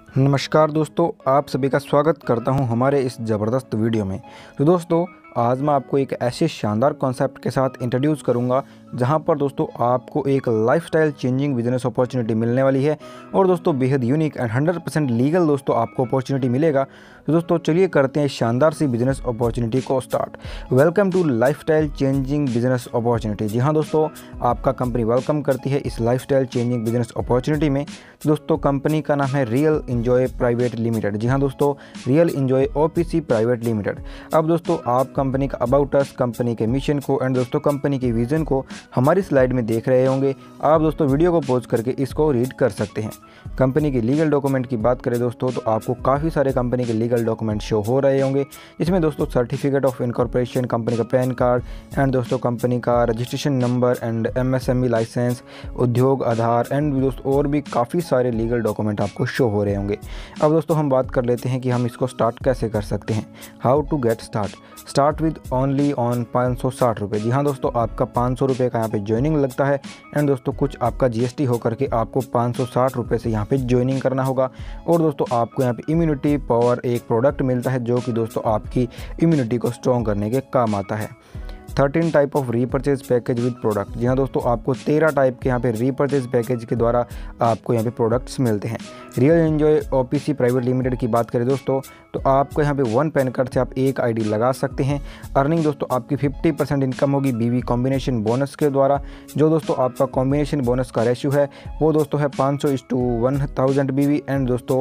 नमस्कार दोस्तों, आप सभी का स्वागत करता हूं हमारे इस ज़बरदस्त वीडियो में। तो दोस्तों, आज मैं आपको एक ऐसे शानदार कॉन्सेप्ट के साथ इंट्रोड्यूस करूंगा जहां पर दोस्तों आपको एक लाइफस्टाइल चेंजिंग बिजनेस अपॉर्चुनिटी मिलने वाली है और दोस्तों बेहद यूनिक एंड 100% लीगल दोस्तों आपको अपॉर्चुनिटी मिलेगा। तो दोस्तों चलिए करते हैं शानदार सी बिजनेस अपॉर्चुनिटी को start. Welcome to lifestyle changing business opportunity. जी हाँ दोस्तों, आपका कंपनी वेलकम करती है इस लाइफस्टाइल चेंजिंग बिजनेस अपॉर्चुनिटी में। दोस्तों कंपनी का नाम है रियल एंजॉय प्राइवेट लिमिटेड। जी हाँ दोस्तों, real enjoy OPC private limited. अब दोस्तों आप कंपनी का अबाउट अस, कंपनी के मिशन को एंड दोस्तों कंपनी के विजन को हमारी स्लाइड में देख रहे होंगे। आप दोस्तों वीडियो को पॉज करके इसको रीड कर सकते हैं। कंपनी के लीगल डॉक्यूमेंट की बात करें दोस्तों तो आपको काफ़ी सारे कंपनी के लीगल डॉक्यूमेंट शो हो रहे होंगे। इसमें दोस्तों सर्टिफिकेट ऑफ इनकॉर्पोरेशन, कंपनी का पैन कार्ड एंड दोस्तों कंपनी का registration number and MSME license, Udyog Aadhaar and दोस्तों और भी काफ़ी सारे लीगल डॉक्यूमेंट आपको शो हो रहे होंगे। अब दोस्तों हम बात कर लेते हैं कि हम इसको स्टार्ट कैसे कर सकते हैं। How to get start with only on 560 रुपये। जी हाँ दोस्तों, आपका 500 रुपये का यहाँ पे ज्वाइनिंग लगता है एंड दोस्तों कुछ आपका जीएसटी होकर के आपको 560 रुपये से यहाँ पे ज्वाइनिंग करना होगा। और दोस्तों आपको यहाँ पे इम्यूनिटी पावर एक प्रोडक्ट मिलता है जो कि दोस्तों आपकी इम्यूनिटी को स्ट्रॉन्ग करने के काम आता है। 13 type of repurchase package with product. जी हाँ दोस्तों, आपको 13 टाइप के यहाँ पे रीपर्चेज पैकेज के द्वारा आपको यहाँ पे प्रोडक्ट्स मिलते हैं। Real enjoy OPC private limited की बात करें दोस्तों तो आपको यहाँ पे 1 पैन कार्ड से आप एक आईडी लगा सकते हैं। अर्निंग दोस्तों आपकी 50% इनकम होगी बीवी कॉम्बिनेशन बोनस के द्वारा। जो दोस्तों आपका कॉम्बिनेशन बोनस का रेशियो है वो दोस्तों है 500:1000 बीवी एंड दोस्तों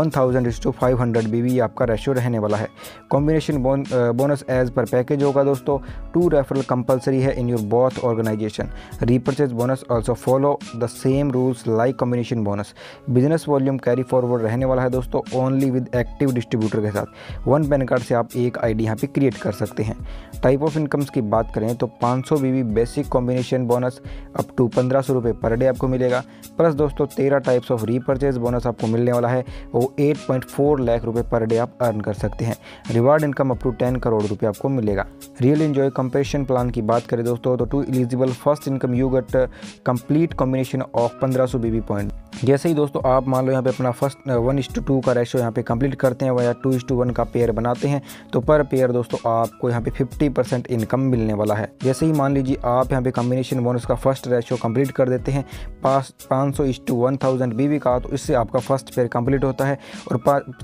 1000:500 बीवी आपका रेशियो रहने वाला है। Combination bonus as per package होगा दोस्तों। 2 रेफरल कंपलसरी है in your both organization. Repurchase bonus also follow the same rules like combination bonus. Business volume carry forward रहने वाला है दोस्तों ओनली विद एक्टिव डिस्ट्रीब्यूटर के साथ। 1 पैन कार्ड से आप एक आईडी यहाँ पे क्रिएट कर सकते हैं। टाइप ऑफ इनकम्स की बात करें तो 500 BV basic combination bonus up to 1500 रुपये पर डे आपको मिलेगा। प्लस दोस्तों 13 टाइप्स ऑफ रीपर्चेज बोनस आपको मिलने वाला है, वो 8.4 लाख रुपये पर डे आप अर्न कर सकते हैं। Reward income up to 10 crore रुपये आपको मिलेगा। रियल एंजॉय कंपेशन प्लान की बात करें दोस्तों तो to eligible first income you get complete combination of 1500 BV point. जैसे ही दोस्तों आप मान लो यहाँ पे अपना फर्स्ट 1:2 का रेशो यहाँ पे कंप्लीट करते हैं या 2:1 का पेयर बनाते हैं तो पर पेयर दोस्तों आपको यहाँ पे 50% इनकम मिलने वाला है। जैसे ही मान लीजिए आप यहाँ पे कॉम्बिनेशन बोनस का फर्स्ट रेशो कंप्लीट कर देते हैं 500:1000 बीवी का, तो इससे आपका फर्स्ट पेयर कंप्लीट होता है और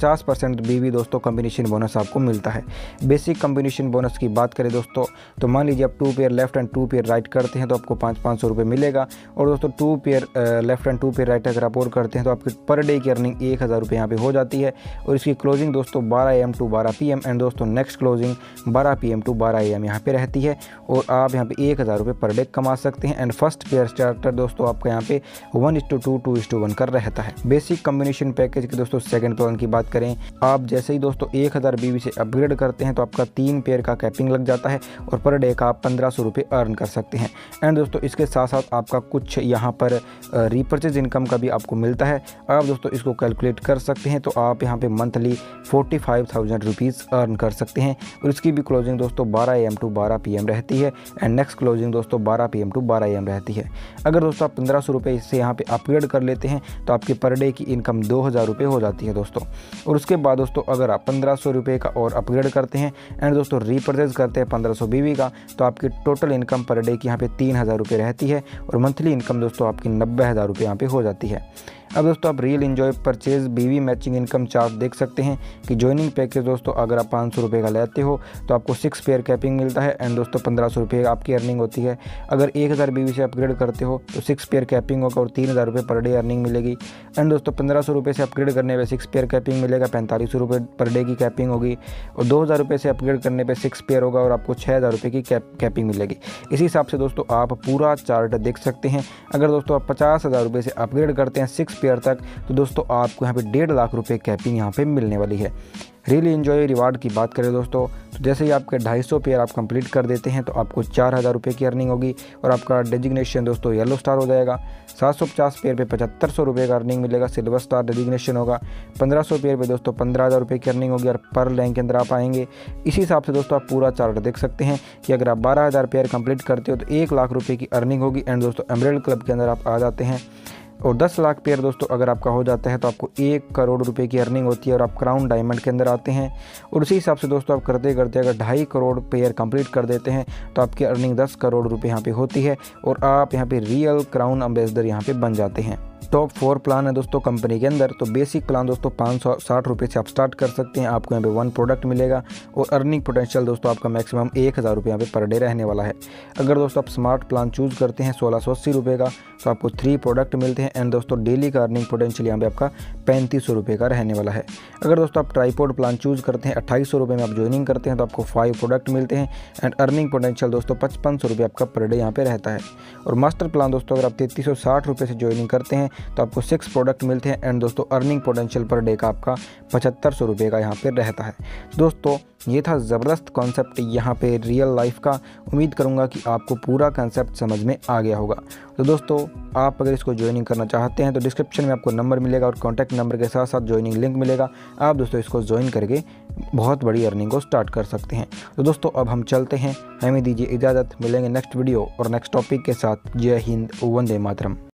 50% बीवी दोस्तों कॉम्बिनेशन बोनस आपको मिलता है। बेसिक कॉम्बिनेशन बोनस की बात करें दोस्तों तो मान लीजिए आप 2 pair left and 2 pair right करते हैं तो आपको 500 रुपये मिलेगा। और दोस्तों 2 pair left and 2 pair right अगर आप और करते हैं तो आपकी पर डे की अर्निंग 1000 रुपये यहाँ पे हो जाती है। और इसकी क्लोजिंग दोस्तों 12 AM टू 12 PM एंड दोस्तों next closing 12 PM to 12 AM यहाँ पे रहती है। और आप यहाँ पे 1000 रुपये पर डे कमा सकते हैं। एंड फर्स्ट पेयर स्टार्टर दोस्तों आपका यहाँ पे 1:2 2:1 कर रहता है। बेसिक कॉम्बिनेशन पैकेज के दोस्तों सेकंड प्लान की बात करें, आप जैसे ही दोस्तों 1000 बीवी से अपग्रेड करते हैं तो आपका 3 पेयर का कैपिंग लग जाता है और पर डे का आप 1500 रुपये अर्न कर सकते हैं। एंड दोस्तों इसके साथ साथ आपका कुछ यहाँ पर रीपर्चेज इनकम का भी आपको मिलता है। आप दोस्तों इसको कैलकुलेट कर सकते हैं तो आप यहाँ पे मंथली 45,000 रुपीज़ अर्न कर सकते हैं। और इसकी भी क्लोजिंग दोस्तों 12 AM टू 12 PM रहती है एंड नेक्स्ट क्लोजिंग दोस्तों 12 PM टू 12 AM रहती है। अगर दोस्तों आप 1500 रुपये से यहाँ पे अपग्रेड कर लेते हैं तो आपके पर डे की इनकम 2000 रुपये हो जाती है दोस्तों। और उसके बाद दोस्तों अगर आप 1500 रुपये का और अपग्रेड करते हैं एंड दोस्तों रीपर्चेज करते हैं 1500 बीवी का तो आपकी टोटल इनकम पर डे की यहाँ पे 3000 रुपये रहती है और मंथली इनकम दोस्तों आपकी 90,000 रुपये यहाँ पे हो जाती है। अब दोस्तों आप real enjoy purchase BV matching income chart देख सकते हैं कि ज्वाइनिंग पैकेज दोस्तों अगर आप 500 रुपये का लेते हो तो आपको 6 पेयर कैपिंग मिलता है एंड दोस्तों 1500 रुपये आपकी अर्निंग होती है। अगर 1000 बीवी से अपग्रेड करते हो तो 6 पेयर कैपिंग होगा और 3000 रुपये पर डे अर्निंग मिलेगी। एंड दोस्तों 1500 रुपये से अपग्रेड करने पर 6 पेयर कैपिंग मिलेगा, 4500 रुपये पर डे की कैपिंग होगी। और 2000 रुपये से अपग्रेड करने पर 6 पेयर होगा और आपको 6000 रुपये की कैपिंग मिलेगी। इसी हिसाब से दोस्तों आप पूरा चार्ट देख सकते हैं। अगर दोस्तों आप 50,000 रुपये से अपग्रेड करते हैं 6 पेयर तक तो दोस्तों आपको यहाँ पे 1.5 लाख रुपए कैपिंग यहाँ पे मिलने वाली है। रियली एंजॉय रिवार्ड की बात करें दोस्तों तो जैसे ही आपके 250 पेयर आप कंप्लीट कर देते हैं तो आपको 4000 रुपये की अर्निंग होगी और आपका डेजिग्नेशन दोस्तों येलो स्टार हो जाएगा। 750 पेयर पे 7500 रुपये का अर्निंग मिलेगा, सिल्वर स्टार डेजिग्नेशन होगा। 1500 पेयर पे दोस्तों 15,000 रुपये की अर्निंग होगी और पर रैंक के अंदर आप आएंगे। इसी हिसाब से दोस्तों आप पूरा चार्ट देख सकते हैं कि अगर आप 12,000 पेयर कंप्लीट करते हो तो 1 लाख रुपये की अर्निंग होगी। एंड दोस्तों एमरेल्ड क्लब के अंदर आप आ जाते हैं। और 10 लाख पेयर दोस्तों अगर आपका हो जाता है तो आपको 1 करोड़ रुपए की अर्निंग होती है और आप क्राउन डायमंड के अंदर आते हैं। और उसी हिसाब से दोस्तों आप करते करते अगर 2.5 करोड़ पेयर कंप्लीट कर देते हैं तो आपकी अर्निंग 10 करोड़ रुपए यहाँ पे होती है और आप यहाँ पे रियल क्राउन एम्बेसडर यहाँ पे बन जाते हैं। टॉप 4 प्लान है दोस्तों कंपनी के अंदर। तो बेसिक प्लान दोस्तों 560 रुपये से आप स्टार्ट कर सकते हैं। आपको यहाँ पे 1 प्रोडक्ट मिलेगा और अर्निंग पोटेंशियल दोस्तों आपका मैक्सिमम 1000 रुपये यहाँ पे पर डे रहने वाला है। अगर दोस्तों आप स्मार्ट प्लान चूज़ करते हैं 1680 रुपये का तो आपको 3 प्रोडक्ट मिलते हैं एंड दोस्तों डेली का अर्निंग पोटेंशियल यहाँ पे आपका 3500 रुपये का रहने वाला है। अगर दोस्तों आप ट्राईपोड प्लान चूज़ करते हैं 2800 रुपये में आप ज्वाइनिंग करते हैं तो आपको 5 प्रोडक्ट मिलते हैं एंड अर्निंग पोटेंशियल दोस्तों 5500 रुपये आपका पर डे यहाँ पे रहता है। और मास्टर प्लान दोस्तों अगर आप 3360 रुपये से ज्वाइनिंग करते हैं तो आपको 6 प्रोडक्ट मिलते हैं एंड दोस्तों अर्निंग पोटेंशियल पर डे का आपका 7500 रुपये का यहाँ पे रहता है। दोस्तों ये था ज़बरदस्त कॉन्सेप्ट यहाँ पे रियल लाइफ का। उम्मीद करूँगा कि आपको पूरा कॉन्सेप्ट समझ में आ गया होगा। तो दोस्तों आप अगर इसको ज्वाइनिंग करना चाहते हैं तो डिस्क्रिप्शन में आपको नंबर मिलेगा और कॉन्टैक्ट नंबर के साथ साथ ज्वाइनिंग लिंक मिलेगा। आप दोस्तों इसको ज्वाइन करके बहुत बड़ी अर्निंग को स्टार्ट कर सकते हैं। तो दोस्तों अब हम चलते हैं, हमें दीजिए इजाज़त। मिलेंगे नेक्स्ट वीडियो और नेक्स्ट टॉपिक के साथ। जय हिंद, वंदे मातरम।